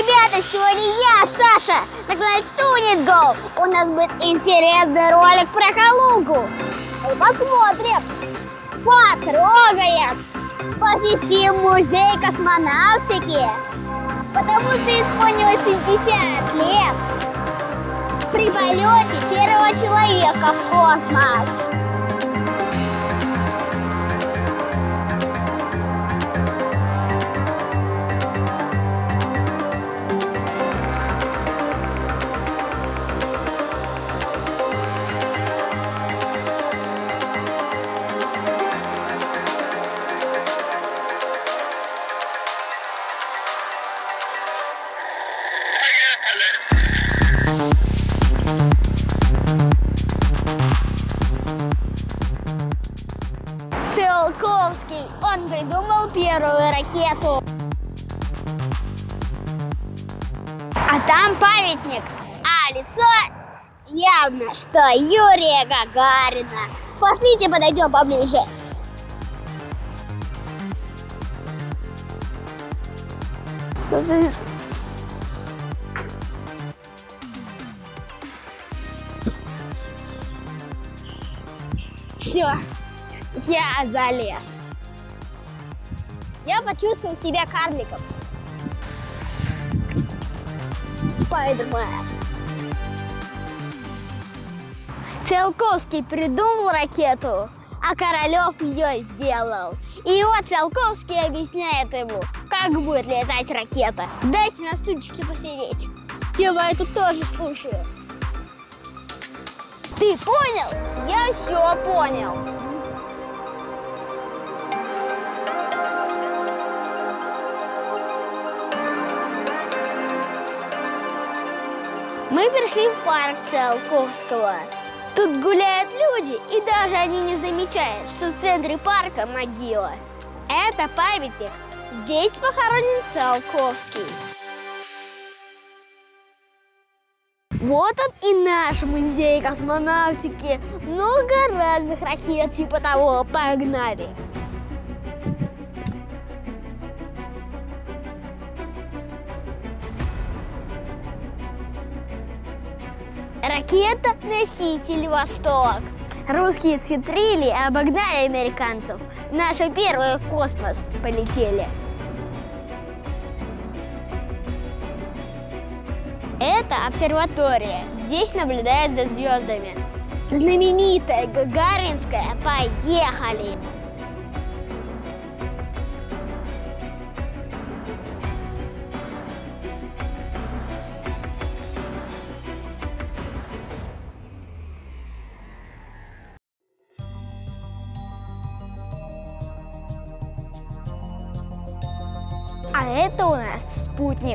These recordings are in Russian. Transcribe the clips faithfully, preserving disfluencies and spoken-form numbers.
Ребята, сегодня я, Саша, на канале TuningGo. У нас будет интересный ролик про Калугу. И посмотрим, потрогаем, посетим музей космонавтики, потому что исполнилось шестьдесят лет при полете первого человека в космос. Циолковский, он придумал первую ракету. А там памятник, а лицо явно, что Юрия Гагарина. Пошлите, подойдем поближе. Все. Я залез. Я почувствовал себя карликом. Спайдермен. Циолковский придумал ракету, а Королев ее сделал. И вот Циолковский объясняет ему, как будет летать ракета. Дайте на стульчике посидеть. Тема я тут тоже слушаю. Ты понял? Я все понял. Мы пришли в парк Циолковского. Тут гуляют люди, и даже они не замечают, что в центре парка могила. Это памятник. Здесь похоронен Циолковский. Вот он и наш музей космонавтики. Много разных ракет типа того. Погнали! Ракета-носитель «Восток». Русские схитрили и обогнали американцев. Наши первые в космос полетели. Это обсерватория. Здесь наблюдают за звездами. Знаменитая Гагаринская. Поехали! А это у нас спутник.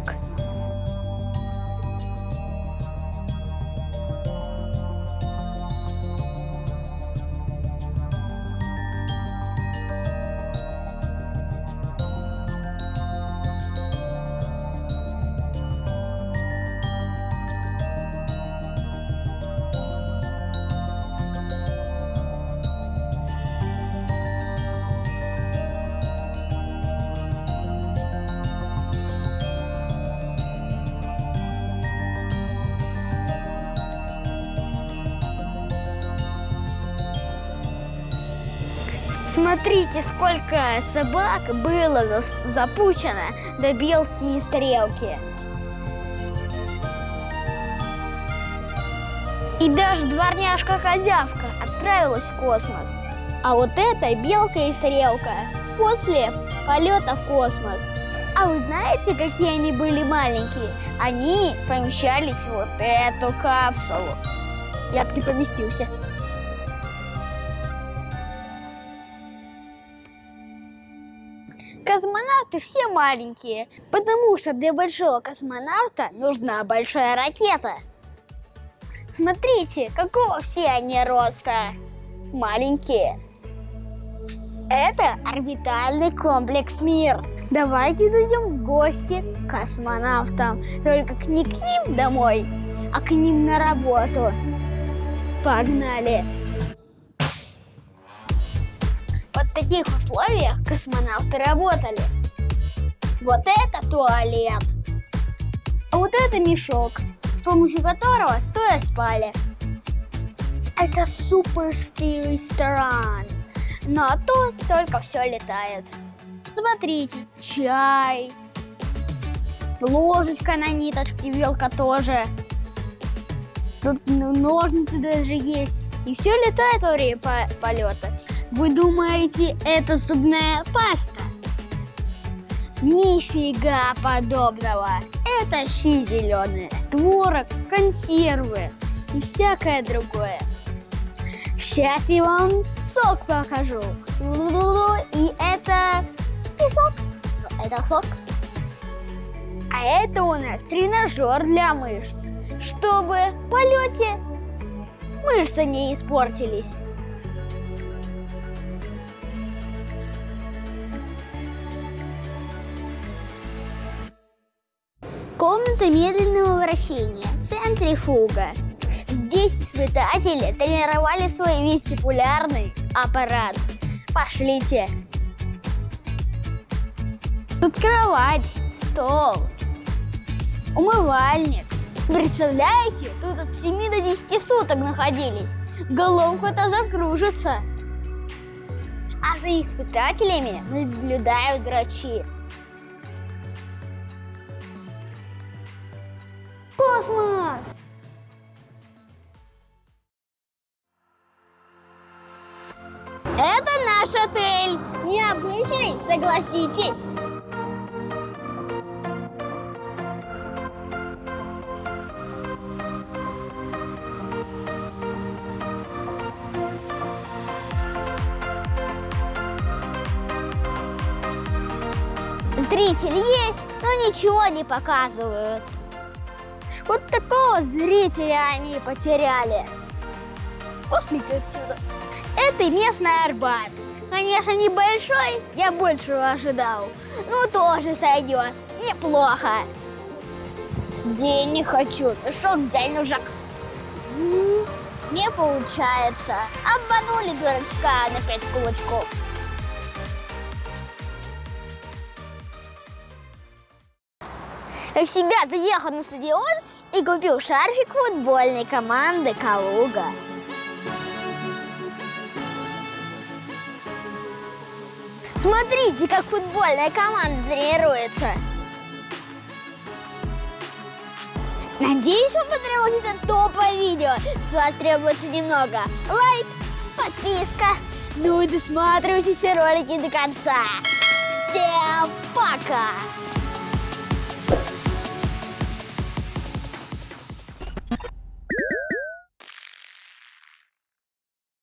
Смотрите, сколько собак было запущено до белки и стрелки. И даже дворняжка-козявка отправилась в космос. А вот это белка и стрелка после полета в космос. А вы знаете, какие они были маленькие? Они помещались в вот эту капсулу. Я бы не поместился. Космонавты все маленькие, потому что для большого космонавта нужна большая ракета. Смотрите, какого все они роста. Маленькие. Это орбитальный комплекс «Мир». Давайте зайдем в гости к космонавтам. Только не к ним домой, а к ним на работу. Погнали! В таких условиях космонавты работали. Вот это туалет. А вот это мешок, с помощью которого стоя спали. Это суперский ресторан, но тут только все летает. Смотрите, чай, ложечка на ниточке, вилка тоже. Тут ножницы даже есть. И все летает во время полета. Вы думаете, это зубная паста? Нифига подобного. Это щи зеленые, творог, консервы и всякое другое. Сейчас я вам сок покажу. И это и сок. Это сок. А это у нас тренажер для мышц, чтобы в полете мышцы не испортились. Комната медленного вращения, центрифуга. Здесь испытатели тренировали свой вестибулярный аппарат. Пошлите. Тут кровать, стол, умывальник. Представляете, тут от семи до десяти суток находились. Головка-то закружится. А за испытателями наблюдают врачи. Космос! Это наш отель. Необычный, согласитесь. Зритель есть, но ничего не показывают. Вот такого зрителя они потеряли. Пошли-ка отсюда. Это местный Арбат. Конечно, небольшой, я большего ожидал. Ну, тоже сойдет. Неплохо. Денег хочу. Ты шо, денежек? Не получается. Обманули дурачка на пять кулачков. Как всегда, заехал на стадион и купил шарфик футбольной команды «Калуга». Смотрите, как футбольная команда тренируется. Надеюсь, вам понравилось это топовое видео. С вас требуется немного лайк, подписка. Ну и досматривайте все ролики до конца. Всем пока!